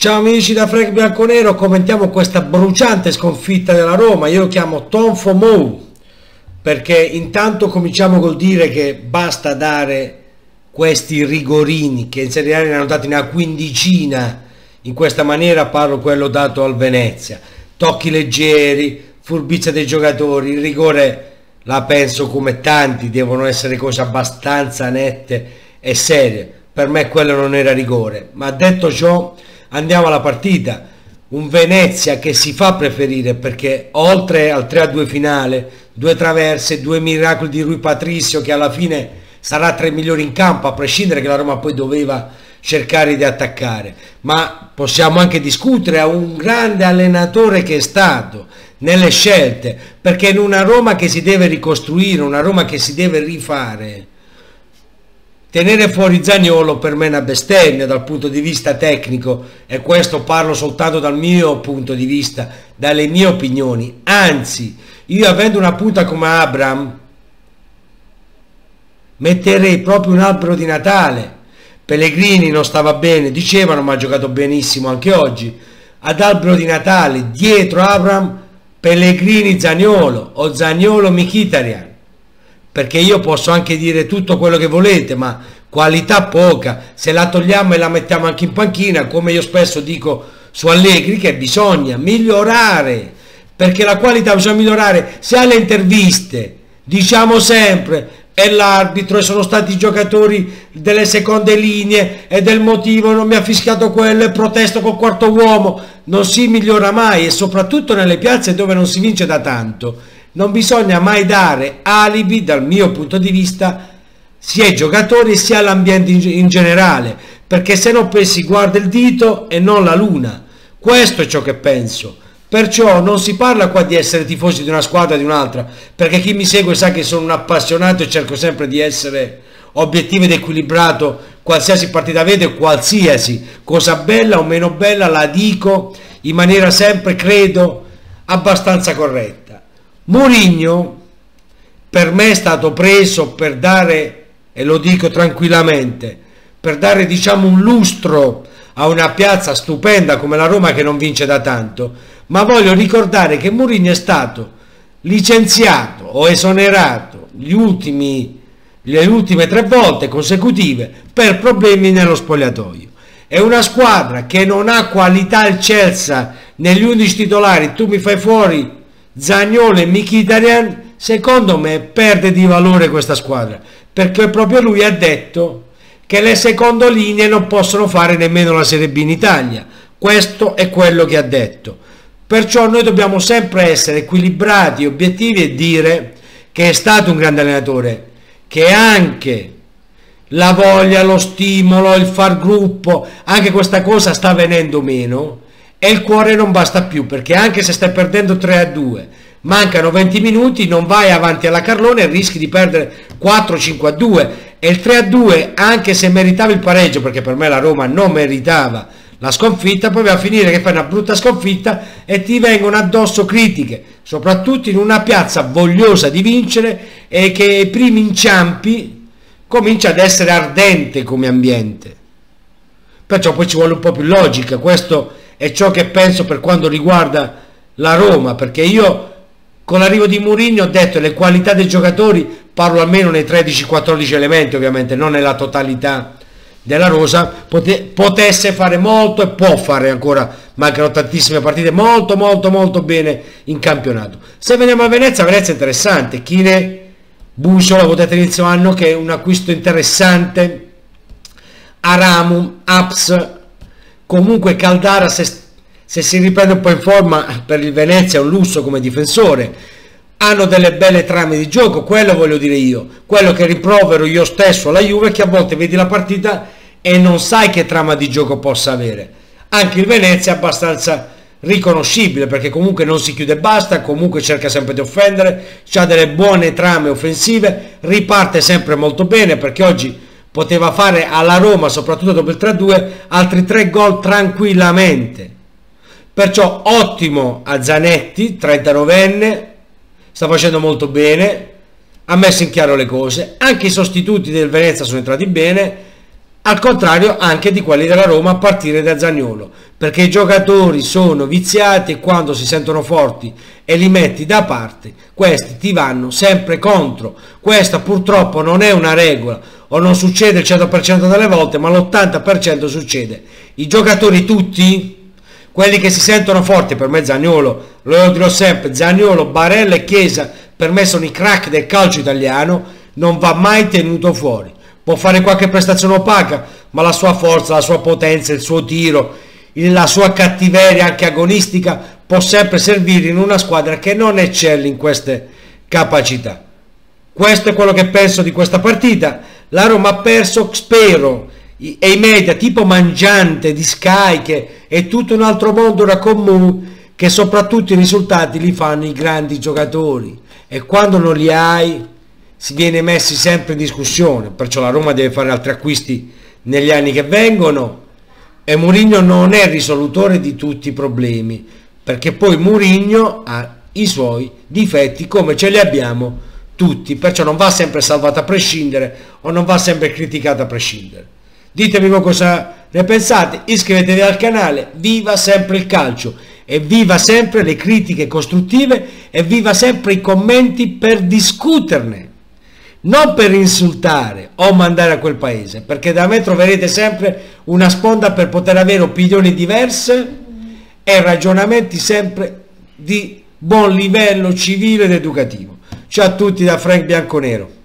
Ciao amici da Frank Bianconero, commentiamo questa bruciante sconfitta della Roma. Io lo chiamo Tonfo Mou, perché intanto cominciamo col dire che basta dare questi rigorini, che in Serie A ne hanno dati una quindicina in questa maniera. Parlo quello dato al Venezia, tocchi leggeri, furbizia dei giocatori. Il rigore la penso come tanti, devono essere cose abbastanza nette e serie. Per me quello non era rigore, ma detto ciò andiamo alla partita. Un Venezia che si fa preferire, perché oltre al 3-2 finale, due traverse, due miracoli di Rui Patricio, che alla fine sarà tra i migliori in campo, a prescindere che la Roma poi doveva cercare di attaccare. Ma possiamo anche discutere a un grande allenatore che è stato nelle scelte, perché in una Roma che si deve ricostruire, una Roma che si deve rifare, tenere fuori Zaniolo per me è una bestemmia dal punto di vista tecnico, e questo parlo soltanto dal mio punto di vista, dalle mie opinioni. Anzi, io avendo una punta come Abraham metterei proprio un albero di Natale. Pellegrini non stava bene, dicevano, ma ha giocato benissimo anche oggi. Ad albero di Natale, dietro Abraham, Pellegrini, Zaniolo, o Zaniolo, Mkhitaryan. Perché io posso anche dire tutto quello che volete, ma qualità poca. Se la togliamo e la mettiamo anche in panchina, come io spesso dico su Allegri, che bisogna migliorare, perché la qualità bisogna migliorare. Se alle interviste diciamo sempre è l'arbitro e sono stati i giocatori delle seconde linee e del motivo non mi ha fischiato quello e protesto col quarto uomo, non si migliora mai, e soprattutto nelle piazze dove non si vince da tanto non bisogna mai dare alibi, dal mio punto di vista, sia ai giocatori sia all'ambiente in generale, perché se no poi si guarda il dito e non la luna. Questo è ciò che penso. Perciò non si parla qua di essere tifosi di una squadra o di un'altra, perché chi mi segue sa che sono un appassionato e cerco sempre di essere obiettivo ed equilibrato qualsiasi partita vedo, qualsiasi cosa bella o meno bella la dico in maniera sempre, credo, abbastanza corretta. Mourinho per me è stato preso per dare, e lo dico tranquillamente, per dare diciamo un lustro a una piazza stupenda come la Roma che non vince da tanto, ma voglio ricordare che Mourinho è stato licenziato o esonerato le ultime 3 volte consecutive per problemi nello spogliatoio. È una squadra che non ha qualità al Chelsea negli 11 titolari, tu mi fai fuori Zaniolo e Mkhitaryan, secondo me perde di valore questa squadra, perché proprio lui ha detto che le seconde linee non possono fare nemmeno la Serie B in Italia. Questo è quello che ha detto. Perciò noi dobbiamo sempre essere equilibrati, obiettivi, e dire che è stato un grande allenatore, che anche la voglia, lo stimolo, il far gruppo, anche questa cosa sta venendo meno, e il cuore non basta più, perché anche se stai perdendo 3-2, mancano 20 minuti, non vai avanti alla Carlone e rischi di perdere 4-5-2, e il 3-2, anche se meritava il pareggio, perché per me la Roma non meritava la sconfitta, poi va a finire che fai una brutta sconfitta e ti vengono addosso critiche, soprattutto in una piazza vogliosa di vincere e che ai primi inciampi comincia ad essere ardente come ambiente. Perciò poi ci vuole un po' più logica. Questo è ciò che penso per quanto riguarda la Roma, perché io con l'arrivo di Mourinho ho detto le qualità dei giocatori, parlo almeno nei 13-14 elementi, ovviamente non nella totalità della rosa, potesse fare molto e può fare ancora, mancano tantissime partite, molto bene in campionato. Se veniamo a Venezia è interessante. Kine, Buso, l'avevo detto inizio anno che è un acquisto interessante, Aramum, Aps, comunque Caldara se si riprende un po' in forma per il Venezia è un lusso come difensore. Hanno delle belle trame di gioco, quello voglio dire io. Quello che rimprovero io stesso alla Juve è che a volte vedi la partita e non sai che trama di gioco possa avere. Anche il Venezia è abbastanza riconoscibile, perché comunque non si chiude e basta, comunque cerca sempre di offendere, ha delle buone trame offensive, riparte sempre molto bene, perché oggi poteva fare alla Roma, soprattutto dopo il 3-2, altri 3 gol tranquillamente. Perciò ottimo a Zanetti, 39enne, sta facendo molto bene, ha messo in chiaro le cose. Anche i sostituti del Venezia sono entrati bene, al contrario anche di quelli della Roma, a partire da Zaniolo. perché i giocatori sono viziati e quando si sentono forti e li metti da parte, questi ti vanno sempre contro. Questa purtroppo non è una regola, o non succede il 100% delle volte, ma l'80% succede. I giocatori tutti, quelli che si sentono forti, per me Zaniolo, lo dirò sempre, Zaniolo, Barella e Chiesa, per me sono i crack del calcio italiano, non va mai tenuto fuori. Può fare qualche prestazione opaca, ma la sua forza, la sua potenza, il suo tiro, la sua cattiveria anche agonistica può sempre servire in una squadra che non eccelle in queste capacità. Questo è quello che penso di questa partita. La Roma ha perso, spero, e i media tipo Mangiante di Sky, che è tutto un altro mondo da comune, che soprattutto i risultati li fanno i grandi giocatori e quando non li hai si viene messi sempre in discussione. Perciò la Roma deve fare altri acquisti negli anni che vengono e Mourinho non è risolutore di tutti i problemi, perché poi Mourinho ha i suoi difetti come ce li abbiamo tutti, perciò non va sempre salvato a prescindere o non va sempre criticato a prescindere. Ditemi voi cosa ne pensate, iscrivetevi al canale, viva sempre il calcio e viva sempre le critiche costruttive e viva sempre i commenti per discuterne, non per insultare o mandare a quel paese, perché da me troverete sempre una sponda per poter avere opinioni diverse e ragionamenti sempre di buon livello civile ed educativo. Ciao a tutti da Frank Bianconero.